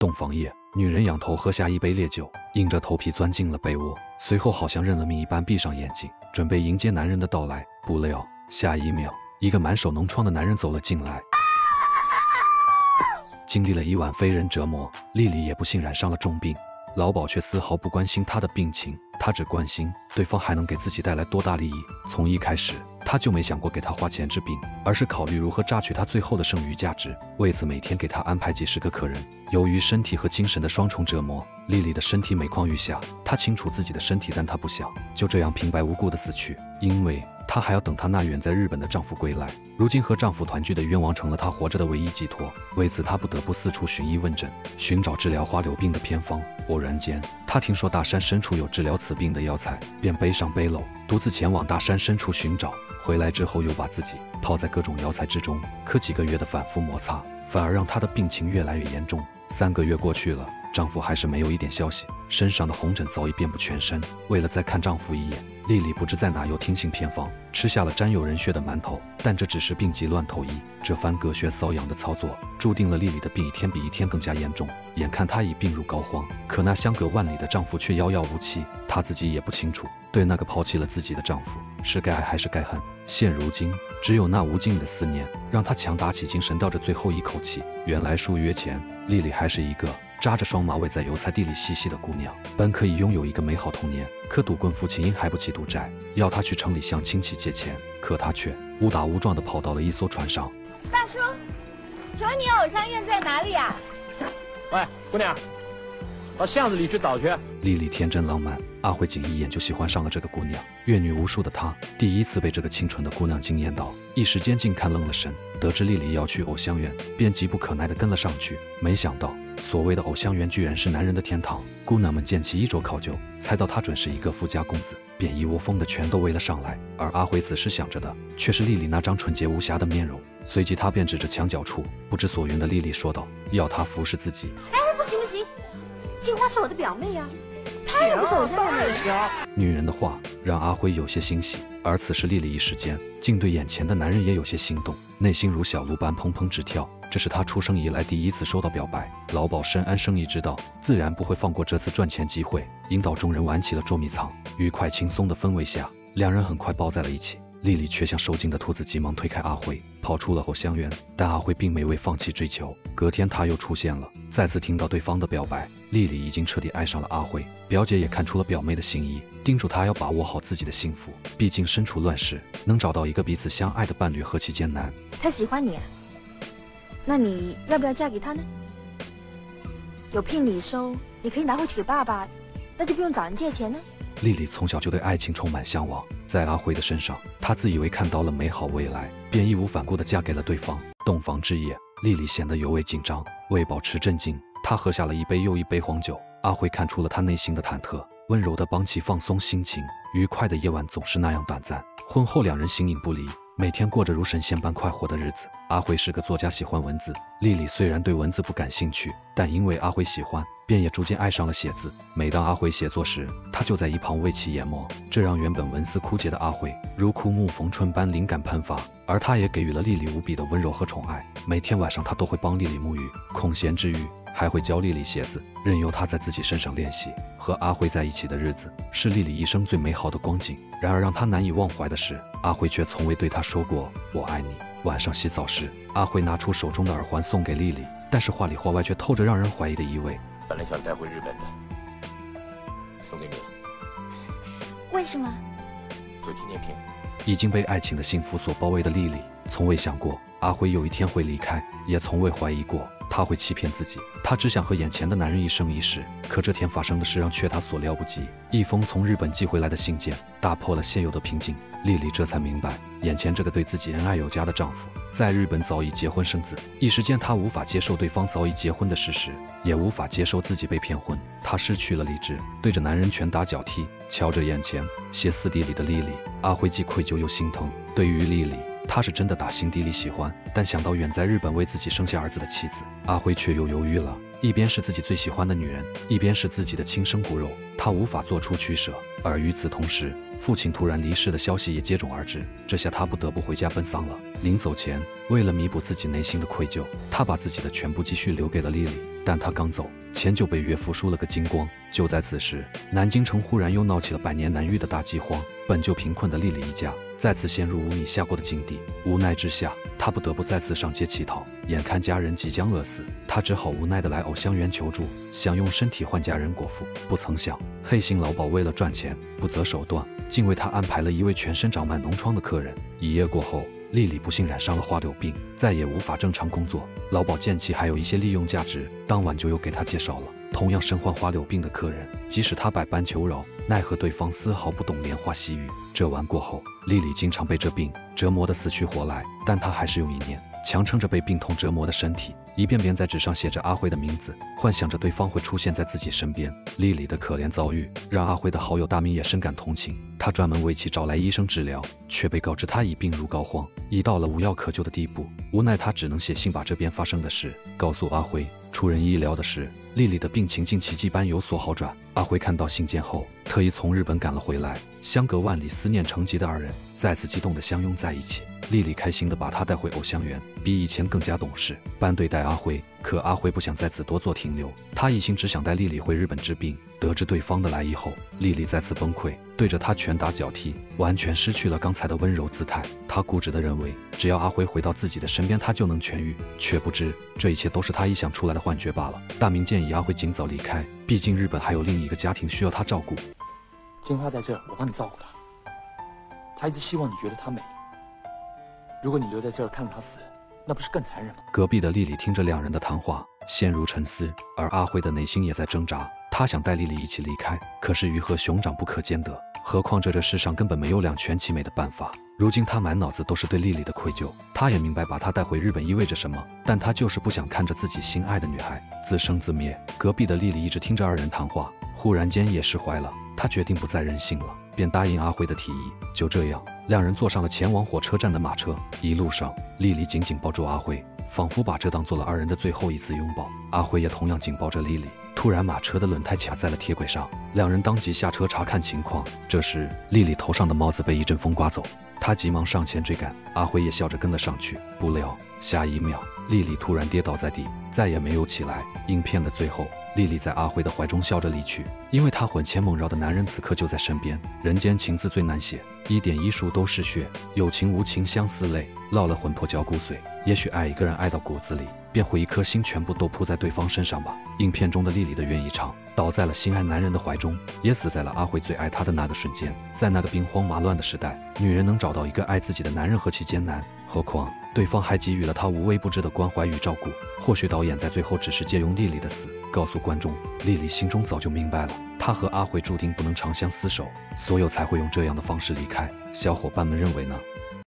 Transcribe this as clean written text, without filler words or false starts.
洞房夜，女人仰头喝下一杯烈酒，硬着头皮钻进了被窝，随后好像认了命一般闭上眼睛，准备迎接男人的到来。不料下一秒，一个满手脓疮的男人走了进来。经历了一晚非人折磨，丽丽也不幸染上了重病。老鸨却丝毫不关心她的病情，他只关心对方还能给自己带来多大利益。从一开始，他就没想过给她花钱治病，而是考虑如何榨取她最后的剩余价值。为此，每天给她安排几十个客人。由于身体和精神的双重折磨，丽丽的身体每况愈下。她清楚自己的身体，但她不想就这样平白无故的死去，因为她还要等她那远在日本的丈夫归来。如今和丈夫团聚的冤枉成了她活着的唯一寄托。为此，她不得不四处寻医问诊，寻找治疗花柳病的偏方。偶然间，她听说大山深处有治疗此病的药材，便背上背篓，独自前往大山深处寻找。回来之后，又把自己泡在各种药材之中，可几个月的反复摩擦，反而让她的病情越来越严重。3个月过去了，丈夫还是没有一点消息，身上的红疹早已遍布全身。为了再看丈夫一眼，丽丽不知在哪又听信偏方，吃下了沾有人血的馒头。但这只是病急乱投医，这番隔靴搔痒的操作，注定了丽丽的病一天比一天更加严重。眼看她已病入膏肓，可那相隔万里的丈夫却遥遥无期。她自己也不清楚，对那个抛弃了自己的丈夫，是该爱还是该恨。现如今，只有那无尽的思念，让她强打起精神，吊着最后一口气。原来数月前，丽丽还是一个扎着双马尾在油菜地里嬉戏的姑娘，本可以拥有一个美好童年，可赌棍父亲因还不起赌债，要她去城里向亲戚借钱，可她却误打误撞地跑到了一艘船上。 大叔，请问你偶像院在哪里呀？ 喂，姑娘，到巷子里去找去。 丽丽天真浪漫，阿慧仅一眼就喜欢上了这个姑娘。阅女无数的她，第一次被这个清纯的姑娘惊艳到，一时间竟看愣了神。得知丽丽要去偶像园，便急不可耐地跟了上去。没想到，所谓的偶像园居然是男人的天堂。姑娘们见其衣着考究，猜到他准是一个富家公子，便一窝蜂的全都围了上来。而阿慧此时想着的，却是丽丽那张纯洁无瑕的面容。随即他便指着墙角处不知所云的丽丽说道，要她服侍自己。 哎，不行不行，金花是我的表妹呀，她又不是偶像院的。 女人的话让阿辉有些欣喜，而此时丽丽一时间竟对眼前的男人也有些心动，内心如小鹿般砰砰直跳。这是她出生以来第一次收到表白。老鸨深谙生意之道，自然不会放过这次赚钱机会，引导众人玩起了捉迷藏。愉快轻松的氛围下，两人很快抱在了一起。丽丽却像受惊的兔子，急忙推开阿辉，跑出了偶像园。但阿辉并没未放弃追求，隔天他又出现了，再次听到对方的表白。丽丽已经彻底爱上了阿辉，表姐也看出了表妹的心意，叮嘱她要把握好自己的幸福。毕竟身处乱世，能找到一个彼此相爱的伴侣何其艰难。 他喜欢你啊，那你要不要嫁给他呢？有聘礼收，你可以拿回去给爸爸，那就不用找人借钱呢。 丽丽从小就对爱情充满向往，在阿辉的身上，她自以为看到了美好未来，便义无反顾地嫁给了对方。洞房之夜，丽丽显得尤为紧张，为保持镇静，她喝下了一杯又一杯黄酒。阿辉看出了她内心的忐忑，温柔地帮其放松心情。愉快的夜晚总是那样短暂，婚后两人形影不离，每天过着如神仙般快活的日子。阿辉是个作家，喜欢文字。丽丽虽然对文字不感兴趣，但因为阿辉喜欢，便也逐渐爱上了写字。每当阿辉写作时，她就在一旁为其研磨，这让原本文思枯竭的阿辉如枯木逢春般灵感喷发。而他也给予了丽丽无比的温柔和宠爱。每天晚上，他都会帮丽丽沐浴，空闲之余还会教丽丽写字，任由她在自己身上练习。和阿辉在一起的日子是丽丽一生最美好的光景。然而让她难以忘怀的是，阿辉却从未对她说过我爱你。晚上洗澡时，阿辉拿出手中的耳环送给丽丽，但是话里话外却透着让人怀疑的意味。 本来想带回日本的，送给你了， 为什么？ 做纪念品。 已经被爱情的幸福所包围的丽丽，从未想过阿辉有一天会离开，也从未怀疑过他会欺骗自己。她只想和眼前的男人一生一世，可这天发生的事让却她所料不及。一封从日本寄回来的信件打破了现有的平静，丽丽这才明白，眼前这个对自己恩爱有加的丈夫在日本早已结婚生子。一时间她无法接受对方早已结婚的事实，也无法接受自己被骗婚。她失去了理智，对着男人拳打脚踢。瞧着眼前歇斯底里的丽丽，阿辉既愧疚又心疼。对于丽丽，他是真的打心底里喜欢，但想到远在日本为自己生下儿子的妻子，阿辉却又犹豫了。一边是自己最喜欢的女人，一边是自己的亲生骨肉，他无法做出取舍。而与此同时， 父亲突然离世的消息也接踵而至，这下他不得不回家奔丧了。临走前，为了弥补自己内心的愧疚，他把自己的全部积蓄留给了丽丽。但他刚走，钱就被岳父输了个精光。就在此时，南京城忽然又闹起了百年难遇的大饥荒，本就贫困的丽丽一家再次陷入无米下锅的境地。无奈之下，他不得不再次上街乞讨。眼看家人即将饿死，他只好无奈地来藕香园求助，想用身体换家人果腹。不曾想，黑心老鸨为了赚钱不择手段，竟为他安排了一位全身长满脓疮的客人。一夜过后，丽丽不幸染上了花柳病，再也无法正常工作。老鸨见其还有一些利用价值，当晚就又给他介绍了同样身患花柳病的客人。即使他百般求饶，奈何对方丝毫不懂莲花细语。这晚过后，丽丽经常被这病折磨得死去活来，但她还是用意念强撑着被病痛折磨的身体，一遍遍在纸上写着阿辉的名字，幻想着对方会出现在自己身边。丽丽的可怜遭遇让阿辉的好友大明也深感同情，他专门为其找来医生治疗，却被告知他已病入膏肓，已到了无药可救的地步。无奈他只能写信把这边发生的事告诉阿辉。出人意料的是，丽丽的病情竟奇迹般有所好转。阿辉看到信件后，特意从日本赶了回来，相隔万里，思念成疾的二人再次激动地相拥在一起。丽丽开心地把他带回藕香园，比以前更加懂事，般对待阿辉。可阿辉不想在此多做停留，他一心只想带丽丽回日本治病。得知对方的来意后，丽丽再次崩溃，对着他拳打脚踢，完全失去了刚才的温柔姿态。他固执地认为，只要阿辉回到自己的身边，他就能痊愈，却不知这一切都是他臆想出来的幻觉罢了。大明建议阿辉尽早离开，毕竟日本还有另一个家庭需要他照顾。 金花在这儿，我帮你照顾她。她一直希望你觉得她美。如果你留在这儿看着她死，那不是更残忍吗？ 隔壁的丽丽听着两人的谈话，陷入沉思，而阿辉的内心也在挣扎。他想带丽丽一起离开，可是鱼和熊掌不可兼得，何况这世上根本没有两全其美的办法。如今他满脑子都是对丽丽的愧疚，他也明白把她带回日本意味着什么，但他就是不想看着自己心爱的女孩自生自灭。隔壁的丽丽一直听着二人谈话，忽然间也释怀了，她决定不再任性了，便答应阿辉的提议。就这样，两人坐上了前往火车站的马车。一路上，丽丽紧紧抱住阿辉，仿佛把这当做了二人的最后一次拥抱。阿辉也同样紧抱着丽丽。突然，马车的轮胎卡在了铁轨上，两人当即下车查看情况。这时，丽丽头上的帽子被一阵风刮走，她急忙上前追赶，阿辉也笑着跟了上去。不料，下一秒，丽丽突然跌倒在地，再也没有起来。影片的最后，丽丽在阿辉的怀中笑着离去，因为她魂牵梦绕的男人此刻就在身边。人间情字最难写，一点一竖都是血，有情无情相似泪，落了魂魄嚼骨髓。也许爱一个人爱到骨子里，便会一颗心全部都扑在对方身上吧。影片中的丽丽的愿意场倒在了心爱男人的怀中，也死在了阿辉最爱她的那个瞬间。在那个兵荒马乱的时代，女人能找到一个爱自己的男人何其艰难，何况对方还给予了她无微不至的关怀与照顾。或许导演在最后只是借用丽丽的死，告诉观众，丽丽心中早就明白了，她和阿辉注定不能长相厮守，所以才会用这样的方式离开。小伙伴们认为呢？